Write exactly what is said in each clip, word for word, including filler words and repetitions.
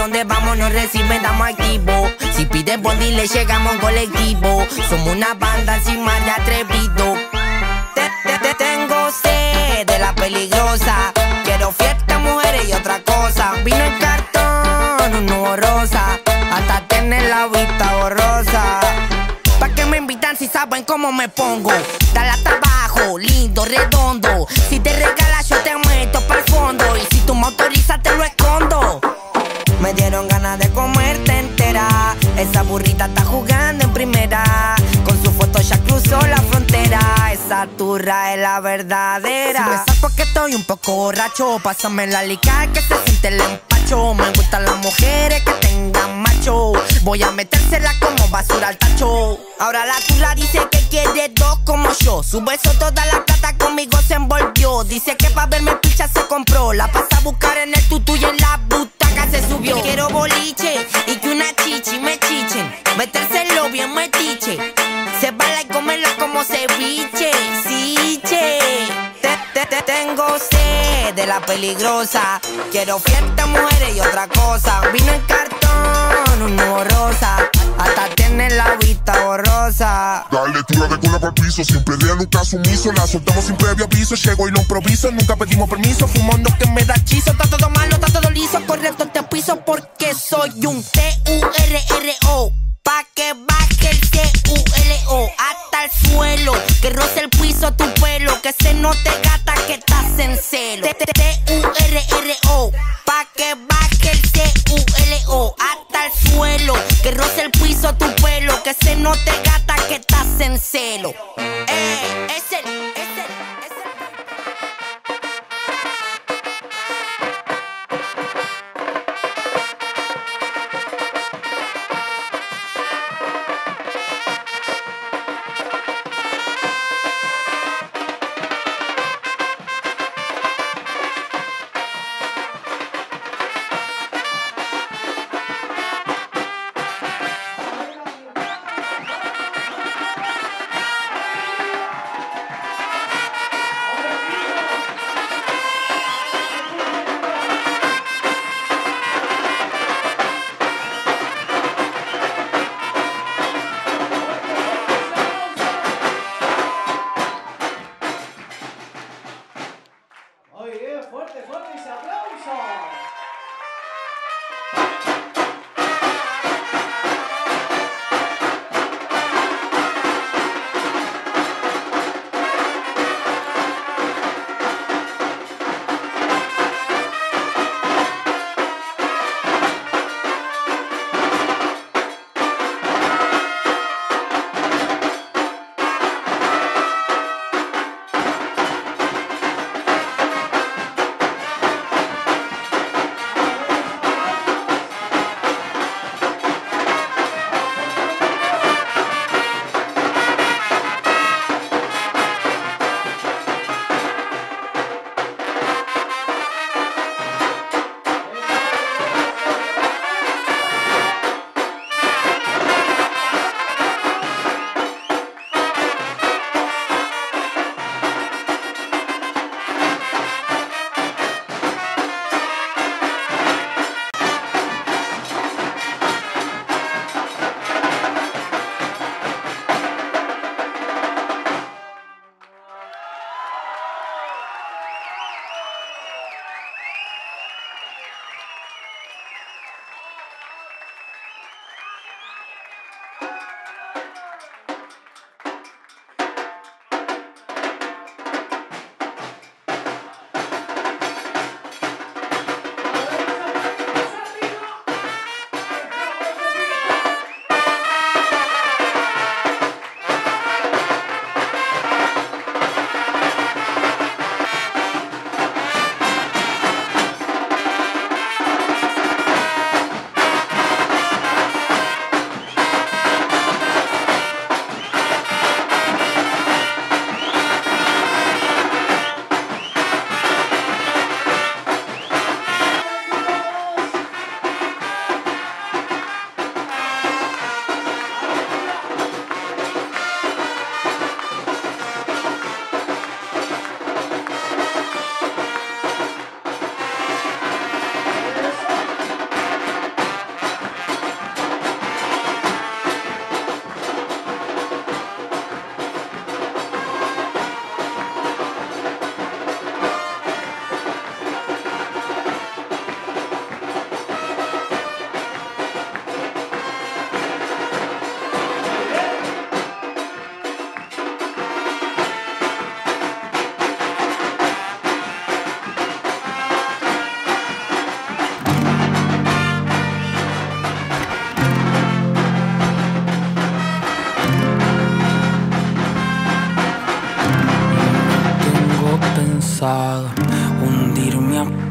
donde vamos nos reciben, damos activo. Si piden bondi le llegamos en colectivo. Somos una banda encima de atrevido. Te, te, te tengo sed de la peligrosa. Quiero fiesta, mujeres y otra cosa. Vino en cartón, un nuevo rosa. Hasta tener la vista borrosa. ¿Pa' qué me invitan si saben cómo me pongo? Dale hasta abajo, lindo, redondo. Si te regalas yo te meto pa'l fondo. Y si tú me autorizas te lo escondo. Me dieron ganas de comerte entera. Esa burrita está jugando en primera. Con su foto ya cruzó la frontera. Esa turra es la verdadera. Si me saco que estoy un poco borracho, pásame la lica que se siente el empacho. Me gustan las mujeres que tengan macho. Voy a metérsela como basura al tacho. Ahora la turra dice que quiere dos como yo. Su beso toda la plata conmigo se envolvió. Dice que pa' verme picha se compró. La pasa a buscar en el tutú y en la butaca se subió. Quiero boliche y que una chichi me chichen. Metérselo bien metiche. Se baila y comerla como ceviche. Sí, che. Te, te, te tengo sed de la peligrosa. Quiero fiesta, mujeres y otra cosa. Vino en cartón, un nuevo rosa. Hasta tiene la vista borrosa. Dale, tira de cola pa'l piso. Siempre real, nunca sumiso. La soltamos sin previo aviso. Llego y lo improviso. Nunca pedimos permiso. Fumando que me da chizo. Está todo malo, está todo liso. Correcto, te piso porque soy un T U R R O. Pa' que baje el T U L O hasta el suelo. Que roce el piso tu pelo. Que se note gata que estás en celo. T U R R O. Pa' que baje el T U L O hasta el suelo. Que roce el piso tu pelo. Que se note gata que estás en celo. Eh, es el, es el, es el.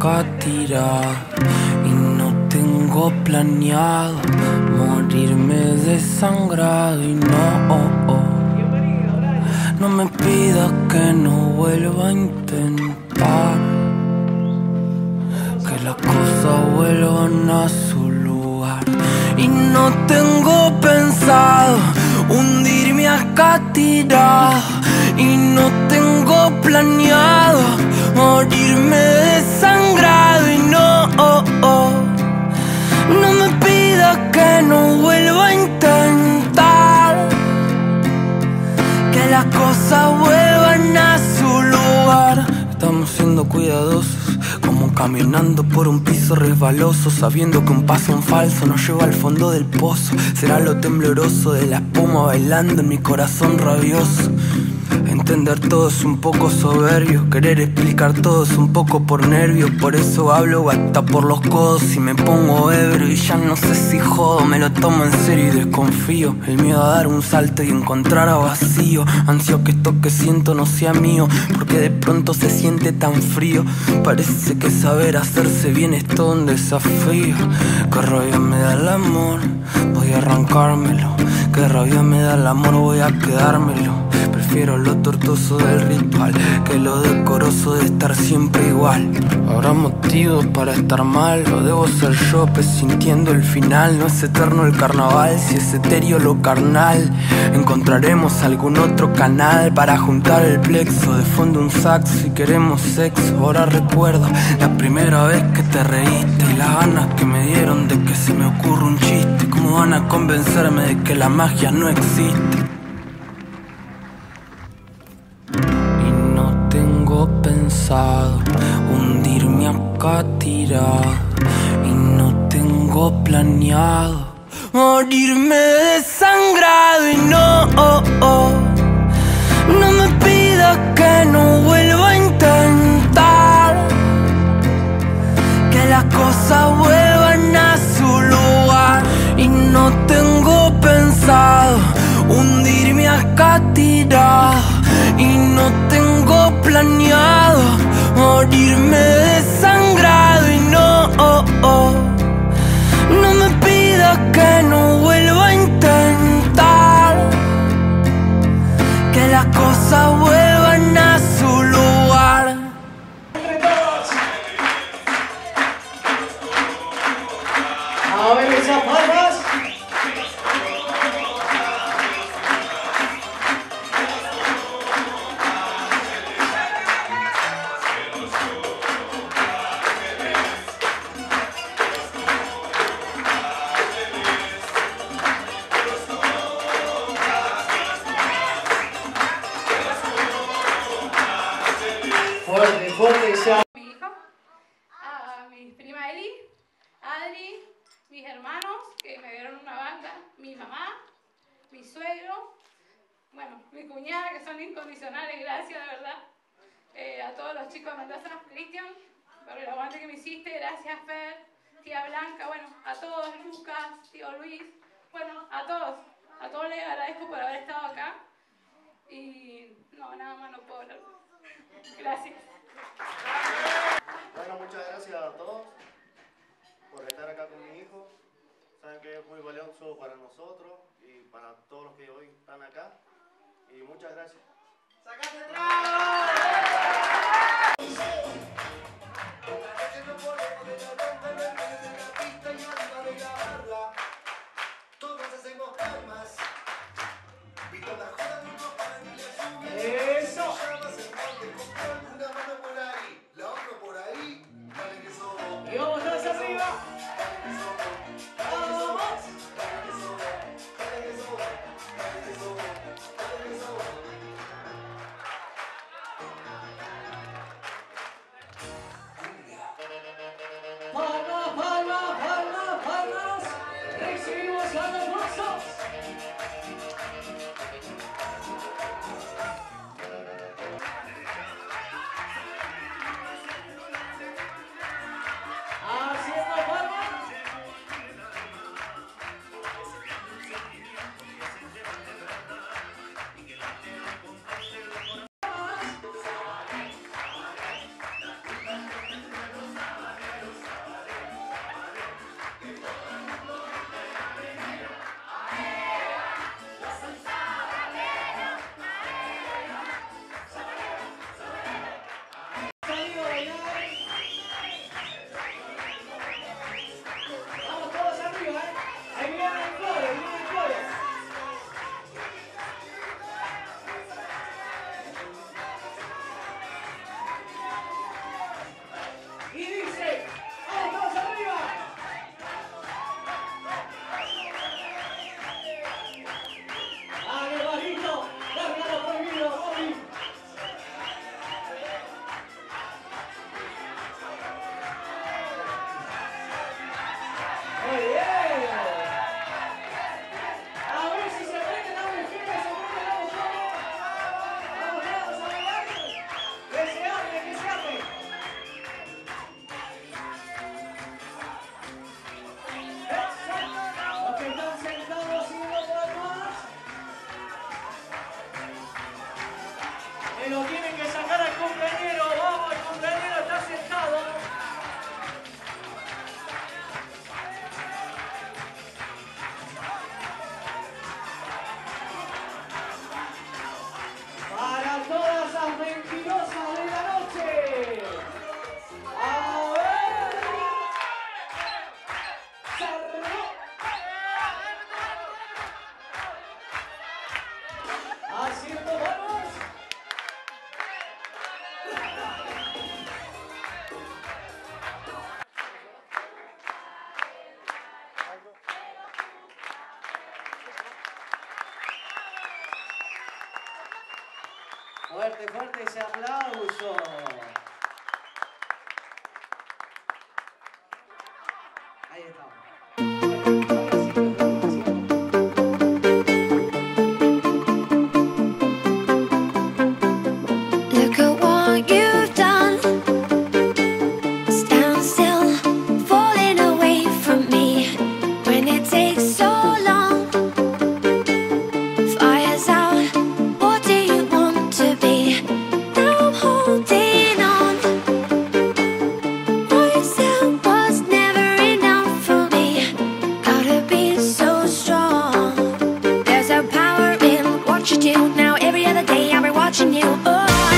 acá tirado y no tengo planeado morirme desangrado y no, oh, oh. No me pidas que no vuelva a intentar que las cosas vuelvan a su lugar. Y no tengo pensado hundirme acá tirado y no tengo planeado morirme desangrado y no, oh, oh. No me pidas que no vuelva a intentar que las cosas vuelvan a su lugar. Estamos siendo cuidadosos, como caminando por un piso resbaloso, sabiendo que un paso en falso nos lleva al fondo del pozo. Será lo tembloroso de la espuma bailando en mi corazón rabioso. Entender todo es un poco soberbio, querer explicar todo es un poco por nervio. Por eso hablo hasta por los codos y me pongo ebrio. Y ya no sé si jodo, me lo tomo en serio y desconfío. El miedo a dar un salto y encontrar a vacío. Ansio que esto que siento no sea mío, porque de pronto se siente tan frío. Parece que saber hacerse bien es todo un desafío. Qué rabia me da el amor, voy a arrancármelo. Qué rabia me da el amor, voy a quedármelo. Prefiero lo tortuoso del ritual que lo decoroso de estar siempre igual. Habrá motivos para estar mal, o debo ser yo presintiendo el final. No es eterno el carnaval, si es etéreo lo carnal. Encontraremos algún otro canal para juntar el plexo. De fondo un saxo y queremos sexo. Ahora recuerdo la primera vez que te reíste y las ganas que me dieron de que se me ocurra un chiste. ¿Cómo van a convencerme de que la magia no existe? Pensado hundirme acá tirado y no tengo planeado morirme desangrado y no, oh, oh. No me pidas que no vuelva a intentar que las cosas vuelvan a su lugar. Y no tengo pensado hundirme acá tirado y no tengo planeado morirme desangrado y no, oh, oh. No me pidas que no vuelva a intentar que las cosas vuelvan a su lugar. A ver esas palmas. Fuerte, fuerte, ya. Mi hijo, a mi prima Eli, Adri, mis hermanos que me dieron una banda, mi mamá, mi suegro, bueno, mi cuñada que son incondicionales, gracias de verdad, eh, a todos los chicos de Mendoza, Cristian, por el aguante que me hiciste, gracias Fer, tía Blanca, bueno, a todos, Lucas, tío Luis, bueno, a todos, a todos les agradezco por haber estado acá y no, nada más no puedo hablar. Gracias. Bueno, muchas gracias a todos por estar acá con mi hijo. Saben que es muy valioso para nosotros y para todos los que hoy están acá. Y muchas gracias. ¡Sacate Eso. Y vamos todos arriba. Vamos. Me lo tienen que sacar al cumpleañero. Vamos, el cumpleañero está sentado. Para todas las mentirosas de la noche. A ver. Cerró. Haciendo manos. Fuerte, fuerte ese aplauso. Ahí estamos. Look at what you've done. Stand still, falling away from me. When it takes so long, fire's out. What do you want to be? Now I'm holding on. What you said was never enough for me. Gotta be so strong. There's a power in what you do. Now every other day I'll be watching you. Oh.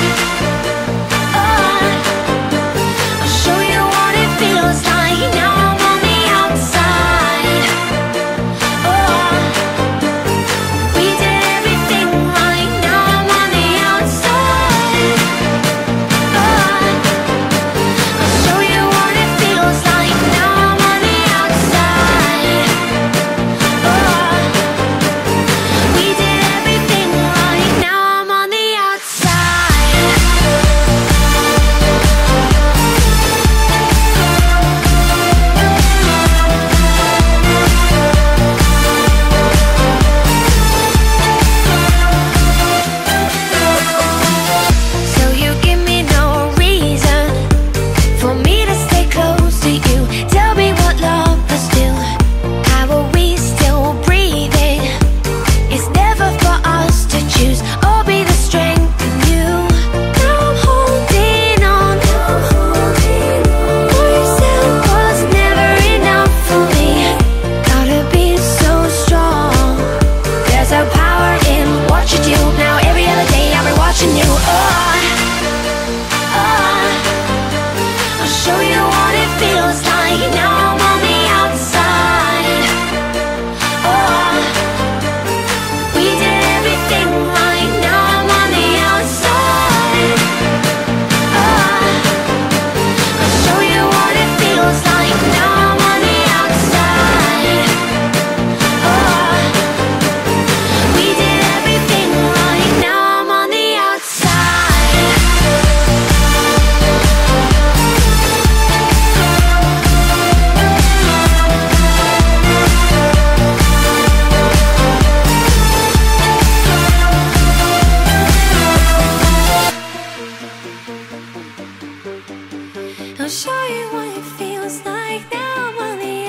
I'll show you what it feels like now I'm on the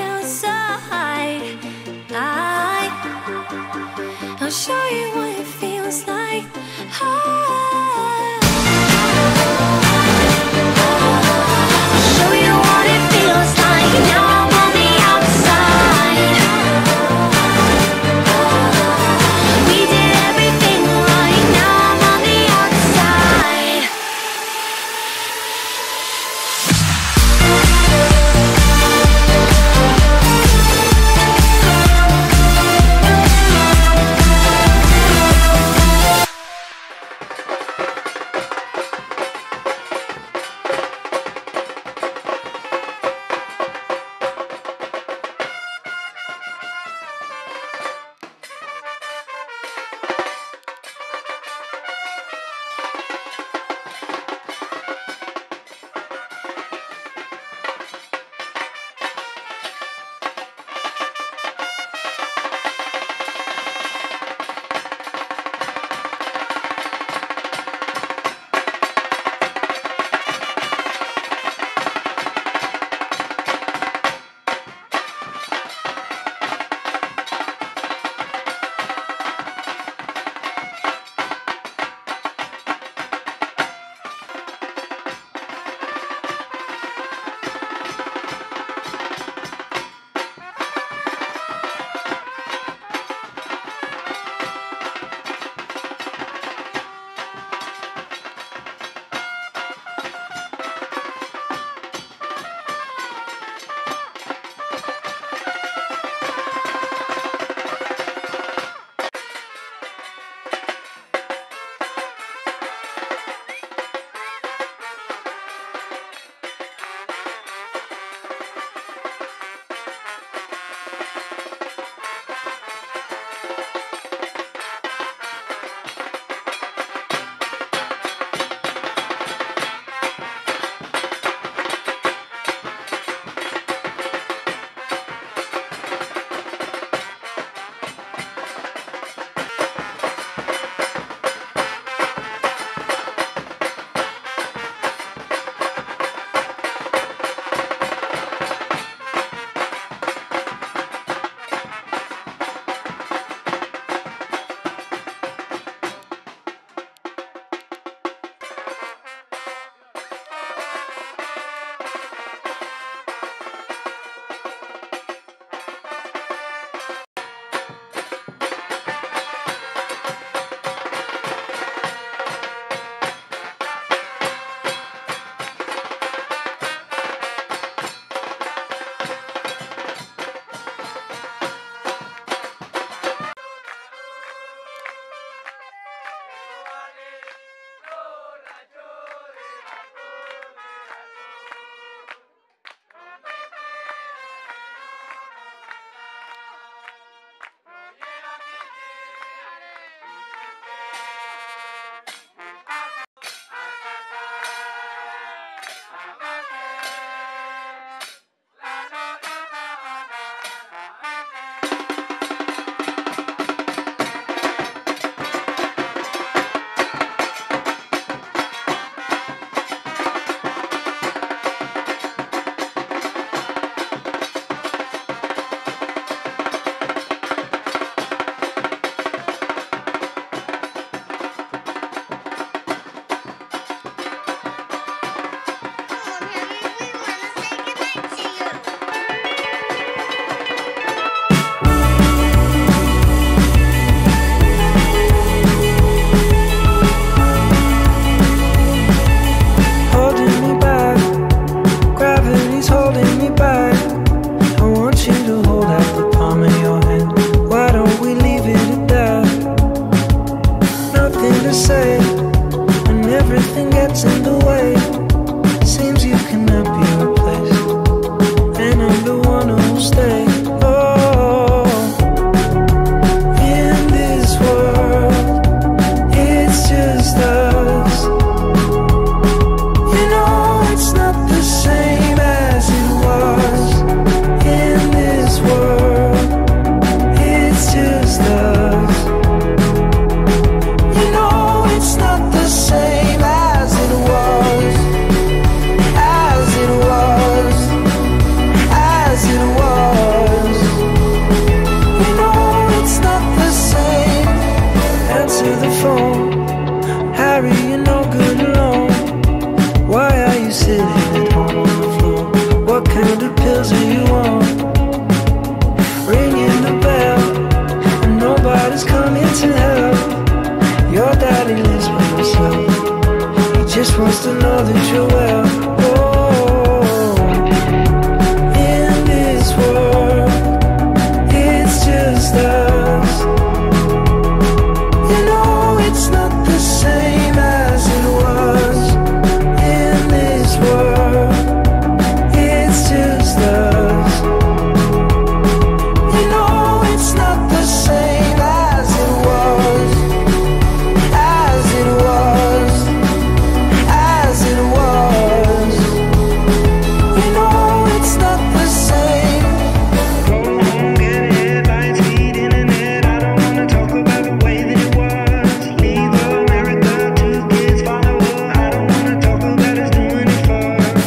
outside. I, I'll show you what it feels like. I, I'll show you what it feels like now I'm on the outside. We did everything right, now I'm on the outside. to say when everything gets in the way. Seems you cannot be replaced, and I'm the one who'll stay. Oh, in this world, it's just us. You know it's not the same as it was. In this world, it's just us. You know it's not the same as it was. As it was. As it was. You know it's not the same. Answer the phone. Harry, you're no good alone. Why are you sitting at home on the floor? What kind of pills are you on? Ringing the bell, and nobody's coming to help. Your daddy lives by himself. He just wants to know that you're well. Oh, in this world, it's just us. You know it's not the same as it was. In this world, it's just us. You know it's not the same as it was. As it was. As it was. You know it's not the same. Go home, get headlines, feed internet. I don't wanna talk about the way that it was. Leave America, two kids follow her. I don't wanna talk about us doing it first.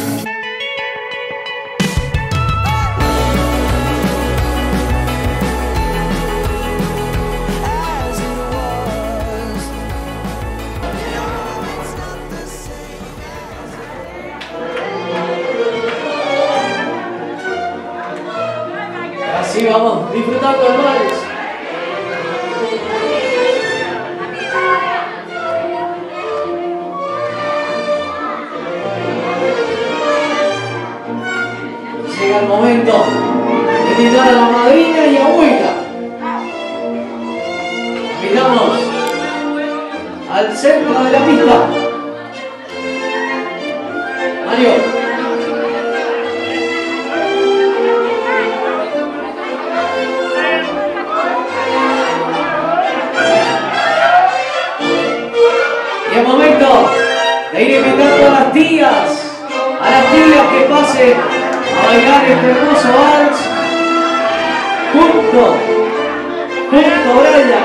As it was. It's not the same. Así vamos, disfrutando del vals. Llega el momento de brindar a la madrina y abuela. Miramos al centro de la pista. Mario. Y es momento de ir invitando a las tías, a las tías que pasen a bailar este hermoso vals junto, junto a ella.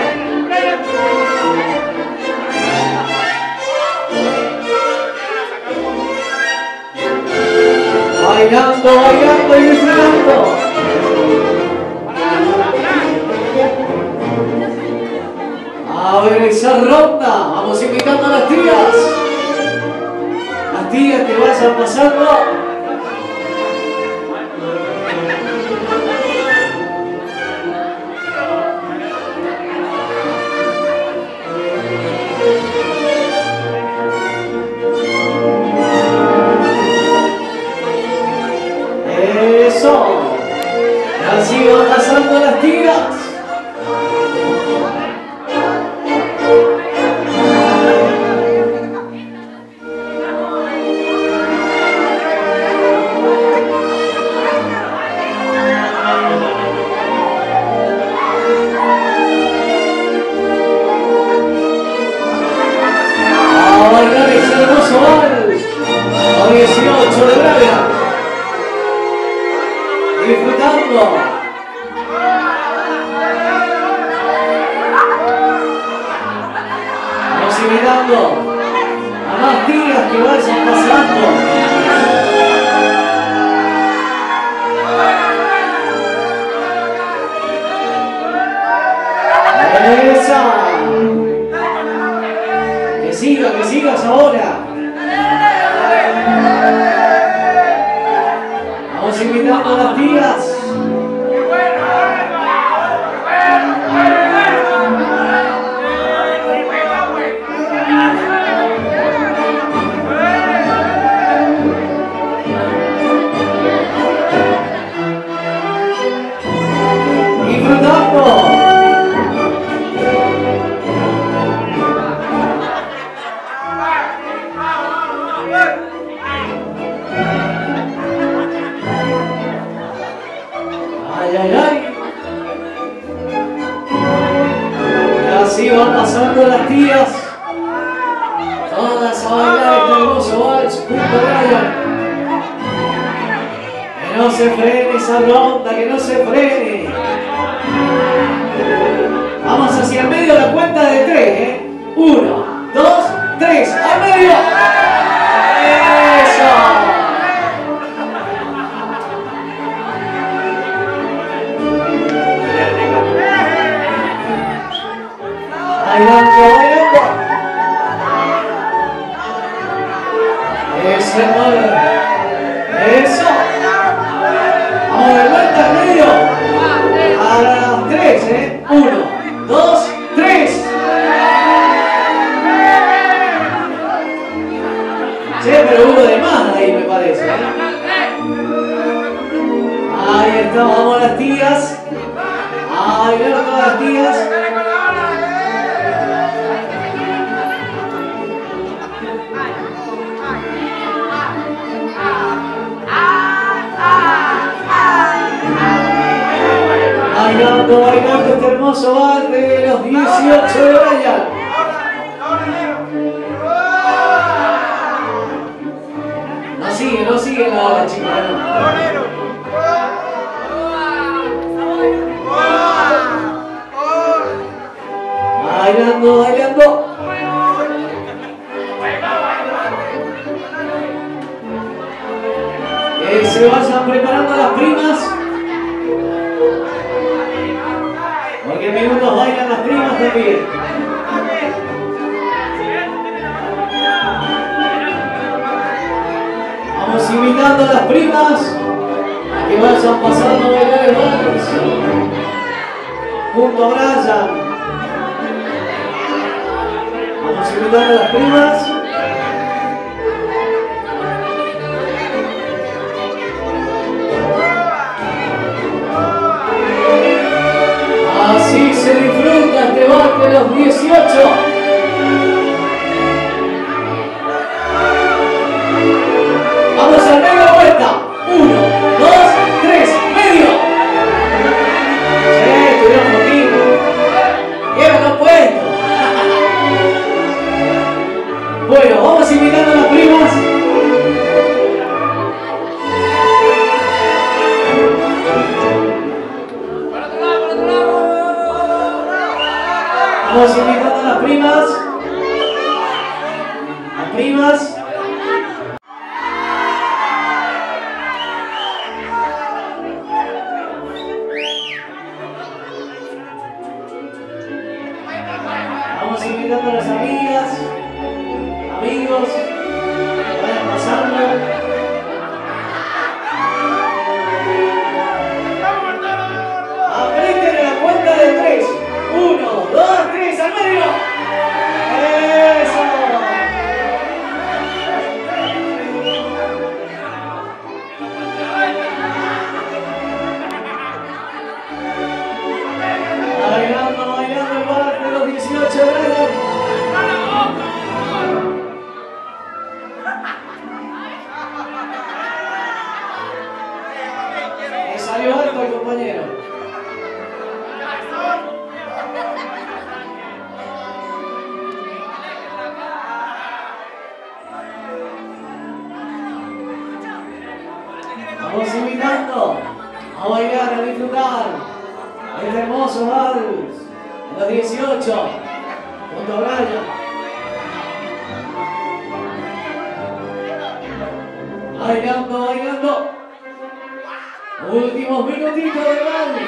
Bailando, bailando y disfrutando. A ver esa ronda, vamos invitando a las tías, las tías que vayan pasando. Eso, y así van pasando las tías. dieciocho de Braga, disfrutando. Vamos invitando a más tías que vayan pasando. Esa. Que siga, que sigas ahora. Vamos invitando a las tías. Disfrutando. tías. Todas a bailar este hermoso vals junto a Brian. Que no se frene esa ronda, que no se frene. Vamos hacia el medio, la cuenta de tres, ¿eh? Uno, dos, tres, al medio. ¡Eso! Bailando, bailando. Ese mueve. Eso. Vamos de vuelta al medio. A las tres, ¿eh? Uno, dos, tres. Sí, pero uno de más ahí me parece, ¿eh? Ahí está, vamos las tías. Ahí veo todas las tías. Bailando, bailando este hermoso bar de los dieciocho de Brian. No sigue, no sigue la hora, chicos. Bailando, bailando. Que se vayan preparando las primas. Porque en minutos bailan las primas también. Vamos invitando a las primas a que vayan pasando a bailar el vals junto a Brian. Vamos invitando a las primas. Así se disfruta este bar de los dieciocho. Vamos al medio vuelta. Uno, dos, tres, medio. Sí, estuvieron poquito. Quiero no puesto. Bueno, vamos invitando a las primas. Vamos invitando a las primas. Las primas. Vamos invitando a las amigas, amigos, que vayan pasando. Aprieten la cuenta de tres. Uno, dos, tres, al medio. Eso. Bailando, bailando el bar de los dieciocho de Brian. Le salió alto el compañero. Vamos invitando a bailar, a disfrutar este hermoso vals de los dieciocho junto a Brian. Bailando, bailando. Últimos minutitos de vals.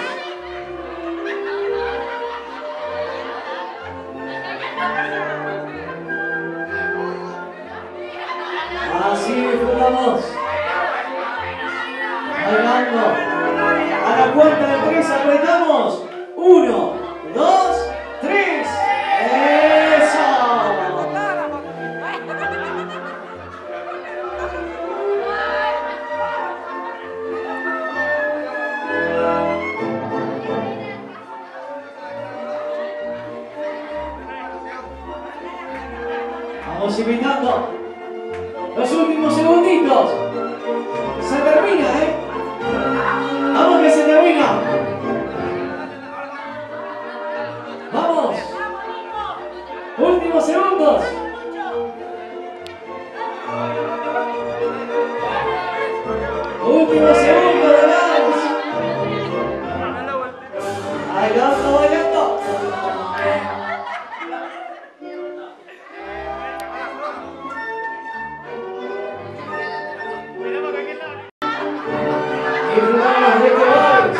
Así disfrutamos. Bailando. A la cuenta de tres apretamos. Uno, dos, tres. ¡Eso! Vamos invitando. Los últimos segunditos. Se termina, ¿eh? Vamos que se termina. Vamos. Último Últimos segundos. Últimos segundos de Lance. Bailando, bailando. Y frenamos de Boys.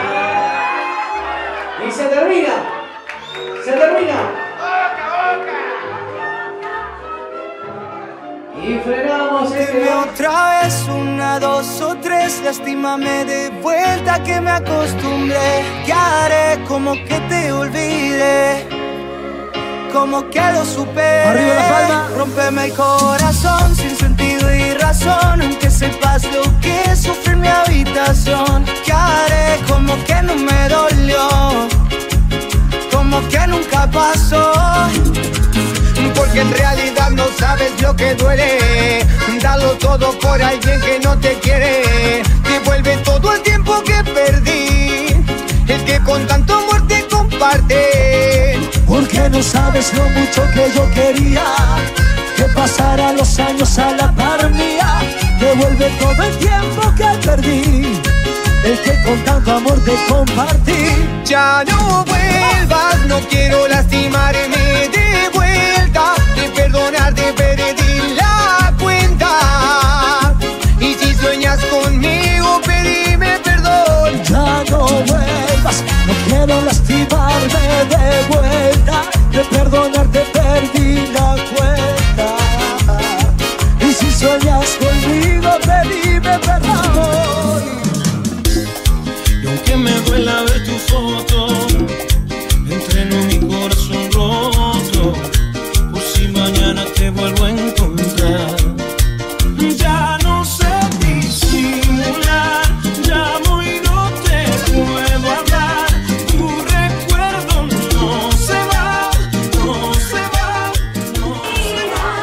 Y se termina. Se termina. Y frenamos este Dime otra vez, una, dos o tres. Lastímame de vuelta que me acostumbré. ¿Qué haré? Como que te olvidé, como que lo superé. Arriba la palma. Rómpeme el corazón sin sentido y razón, aunque sepas lo que sufre en mi habitación. ¿Qué haré? Como que no me dolió, como que nunca pasó. Porque en realidad no sabes lo que duele. Dalo todo por alguien que no te quiere. Devuelve todo el tiempo que perdí, el que con tanto amor te comparte. Porque no sabes lo mucho que yo quería que pasara los años a la par mía. Devuelve todo el tiempo que perdí, el que con tanto amor te compartí. Ya no vuelvas, no quiero lastimarme de vuelta. De perdonarte perdí la cuenta. Y si sueñas conmigo, pedime perdón. Ya no vuelvas, no quiero lastimarme de vuelta. De perdonarte perdí la cuenta. Y si sueñas conmigo, pedime perdón. Y aunque me duela ver tu foto, entreno mi corazón roto, por si mañana te vuelvo a encontrar. Ya no sé disimular, llamo y no te puedo hablar. Tu recuerdo no se va, no se va, no se va.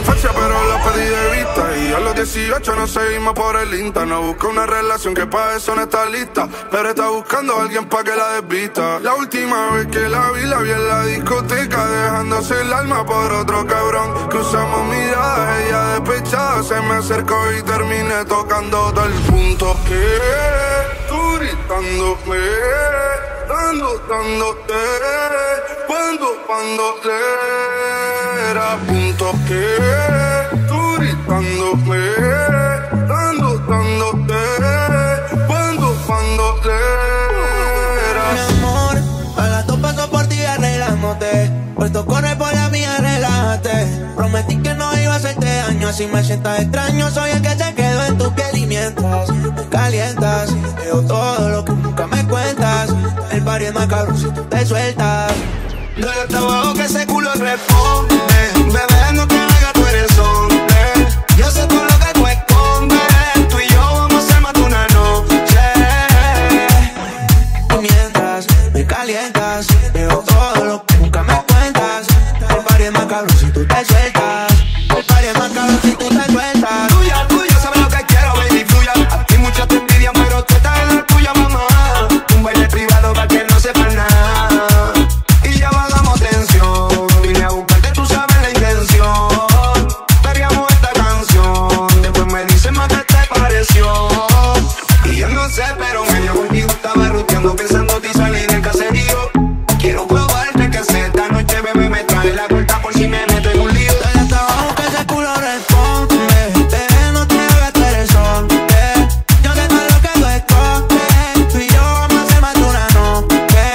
infancia, pero la perdí de vista. Y a los dieciocho nos seguimos por el Insta. No busca una relación que pa' eso no está lista, pero está buscando a alguien pa' que la desvista. La última vez que la vi, la vi en la discoteca, dejándose el alma por otro cabrón. Cruzamos miradas, ella despechada se me acercó y terminé tocando tal punto que tú gritándome, dando, dándote, cuando, cuando era punto que tú gritándome, dando, dándote, cuando, cuando era. Mi amor, a las dos paso por ti arreglándote, puesto corre por la mía, relájate. Prometí que no iba a hacerte daño, así me sientas extraño. Soy el que se quedó en tu piel y mientras me calientas, veo todo lo que nunca me cuentas. El party es más cabrón si tú te sueltas. Doy hasta abajo que ese culo responde. Bebé, no te hagas, tú eres hombre. Yo sé todo lo que tú escondes. Tú y yo vamos a ser más de una noche. Y mientras me calientas, veo todo lo que nunca me cuentas. El party es más cabrón si tú te sueltas. El party es más cabrón si tú te sueltas. Tuya, tuya, sabes lo que quiero, baby, fluya. A ti muchas te envidian, pero tú estás en la tuya, mamá. Un baile privado para que no sepa nada. Y ya bajamos tensión. Vine a buscarte, tú sabes la intención. Veríamos esta canción. Después me dicen más que te pareció. Y yo no sé, pero medio contigo estaba ruteando, pensando en ti salir del caserío. Quiero probarte que sé esta noche, bebé, me trae la corta por si me meto en un lío. Dale hasta abajo que ese culo responde. Bebé, no te hagas, tú eres hombre. Yo sé todo lo que tú escondes. Tú y yo vamos a hacer más de una noche.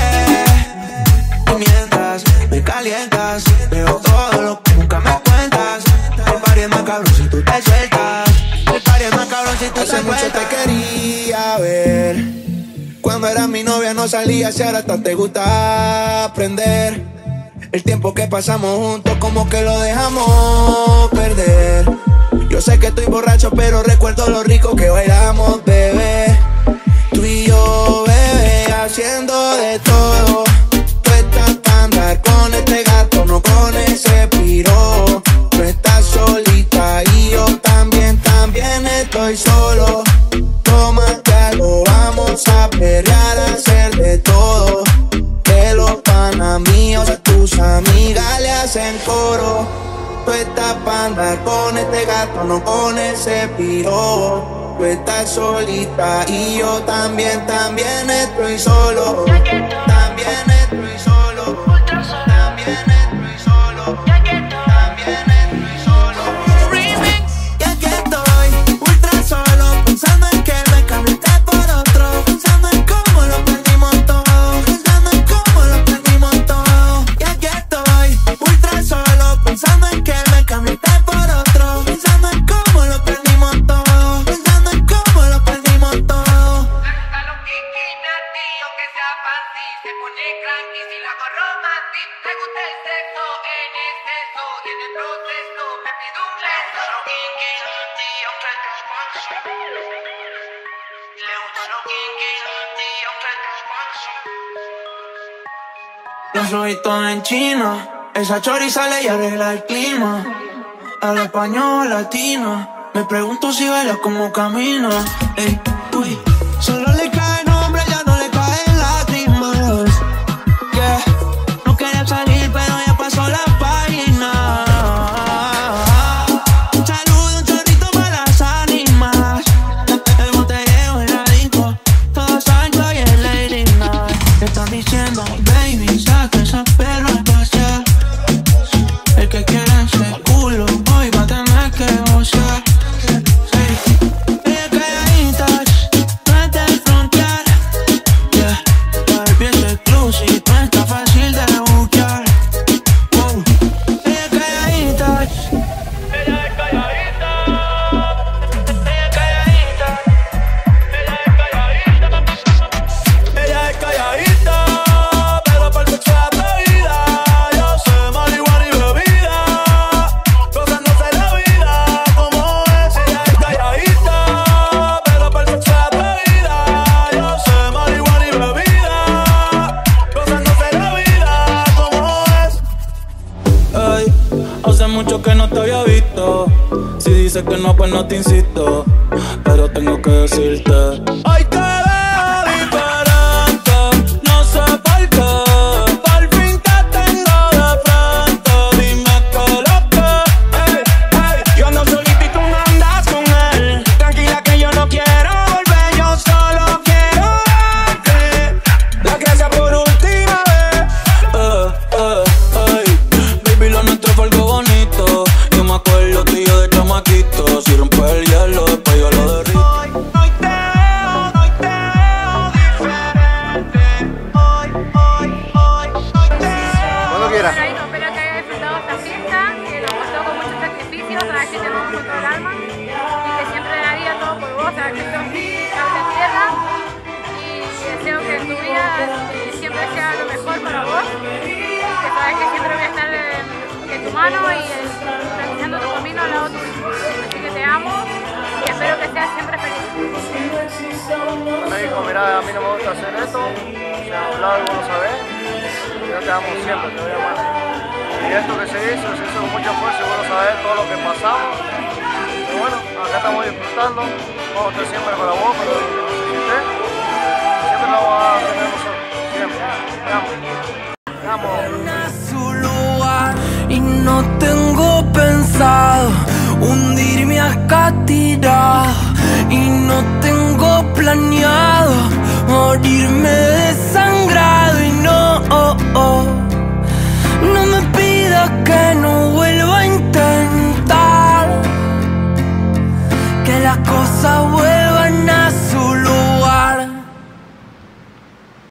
Y mientras me calientas, veo todo lo que nunca me cuentas. El party es más cabrón si tú te sueltas. El party es más cabrón si tú te sueltas. Hace mucho te quería ver. Cuando eras mi novia no salías y ahora hasta te gusta aprender. El tiempo que pasamos juntos como que lo dejamos perder. Yo sé que estoy borracho pero recuerdo lo rico que bailamos, bebé. Tú y yo, bebé, haciendo de todo. Tú estás para andar con este gato, no con ese piro. Tú estás solita y yo también, también estoy solo. Tómate algo, vamos a perrear, a hacer de todo. Que los panas míos a tus amigas le hacen coro. Tú estás para andar con este gato, no con ese piro. Tú estás solita y yo también, también estoy solo. También estoy solo. También estoy solo. También estoy solo. Y aquí estoy, ultra solo, pensando en que me cambiaste por otro. Pensando en cómo lo perdimos todo. Pensando en cómo lo perdimos todo. Y aquí estoy, ultra solo, pensando en que me cambiaste por otro. Pensando en cómo lo perdimos todo. Pensando en cómo lo perdimos todo. A los quiquinas, tío, que sea fácil. Se pone cranky si la hago romantic. Le gusta el sexo en exceso y en el proceso me pido un beso. A los quiquinas, tío, que sea fácil. Le gusta a los quiquinas, tío, que sea fácil. Los ojitos en China, esa chori sale y arregla el clima. Habla español latino, me pregunto si baila como camina. Ey, uy, solo le cae nombre, ya no le caen lágrimas. Yeah, no quería salir pero ya pasó la página. Un saludo, un chorrito para las ánimas. El botellero en la disco, todos saben que hoy es Lady Night. Te están diciendo, baby, saca esa perra a pasear. El que quiere ese culo, hoy va a tener que gozar. Ella calladita, no es de frontear. Yeah, para el pie es exclusive, no está fácil de buscar. Wow. Ella calladita, Ella es calladita. Ella es calladita. Ella es calladita. Ella es calladita. sé que no, pues no te insisto, pero tengo que decirte. Hoy te veo diferente, no sé por qué. Por fin te tengo de frente, dime qué lo que. Ey, ey, yo ando solito y tú no andas con él. Tranquila que yo no quiero volver, yo solo quiero darte la gracia por última vez. Eh, eh, ey, baby, lo nuestro fue algo bonito. Yo me acuerdo tuyo de chamaquito. Si rompe el hielo, después yo lo derrito. Hoy, hoy te veo, hoy te veo diferente. Hoy, hoy, hoy, hoy te veo. Cuando quieras. Bueno, espero que hayas disfrutado esta fiesta, que lo pasó con muchos sacrificios, sabes que te amamos con todo el alma y que siempre daría todo por vos, sabes que sos mi cable de tierra y deseo que en tu vida eh, siempre sea lo mejor para vos, que sabes que siempre voy a estar en, en tu mano y realizando tu camino al lado tuyo. Así que te amo y espero que seas siempre feliz. Me dijo, mira, a mí no me gusta hacer esto, se ha hablado y vos lo sabés, yo te amo siempre, te voy a amar. Y esto que se hizo, se hizo con mucha fuerza y vos lo sabés, todo lo que pasamos. Pero bueno, acá estamos disfrutando, vamos a estar siempre para vos, para lo que necesites. Siempre lo vamos a tener nosotros, siempre. Te amo. Te amo. Su lugar y no tengo pensado hundirme acá a ti.